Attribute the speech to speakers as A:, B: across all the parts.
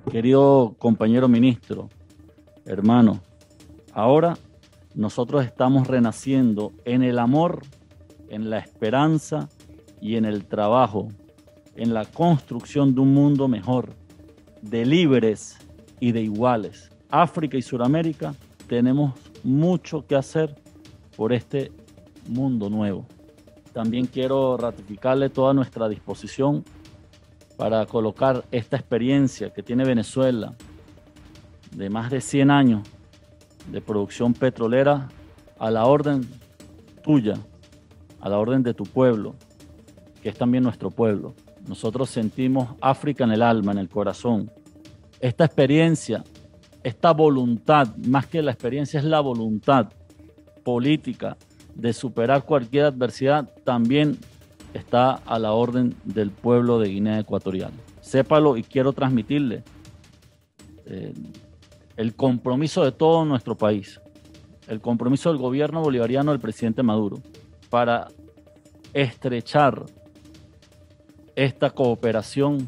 A: Querido compañero ministro, hermano, ahora nosotros estamos renaciendo en el amor, en la esperanza y en el trabajo, en la construcción de un mundo mejor, de libres y de iguales. África y Sudamérica tenemos mucho que hacer por este mundo nuevo. También quiero ratificarle toda nuestra disposición para colocar esta experiencia que tiene Venezuela de más de 100 años de producción petrolera a la orden tuya, a la orden de tu pueblo, que es también nuestro pueblo. Nosotros sentimos África en el alma, en el corazón. Esta experiencia, esta voluntad, más que la experiencia, es la voluntad política de superar cualquier adversidad, también está a la orden del pueblo de Guinea Ecuatorial. Sépalo, y quiero transmitirle el compromiso de todo nuestro país, el compromiso del gobierno bolivariano del presidente Maduro para estrechar esta cooperación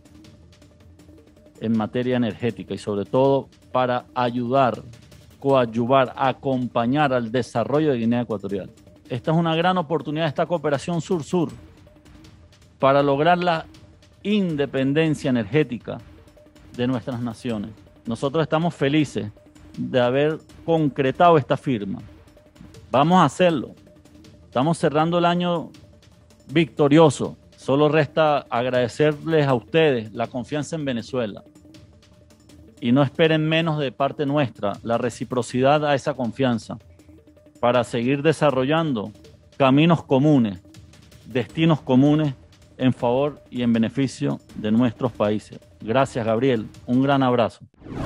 A: en materia energética y sobre todo para ayudar, coadyuvar, acompañar al desarrollo de Guinea Ecuatorial. Esta es una gran oportunidad, esta cooperación sur-sur, para lograr la independencia energética de nuestras naciones. Nosotros estamos felices de haber concretado esta firma. Vamos a hacerlo. Estamos cerrando el año victorioso. Solo resta agradecerles a ustedes la confianza en Venezuela. Y no esperen menos de parte nuestra, la reciprocidad a esa confianza, para seguir desarrollando caminos comunes, destinos comunes en favor y en beneficio de nuestros países. Gracias, Gabriel. Un gran abrazo.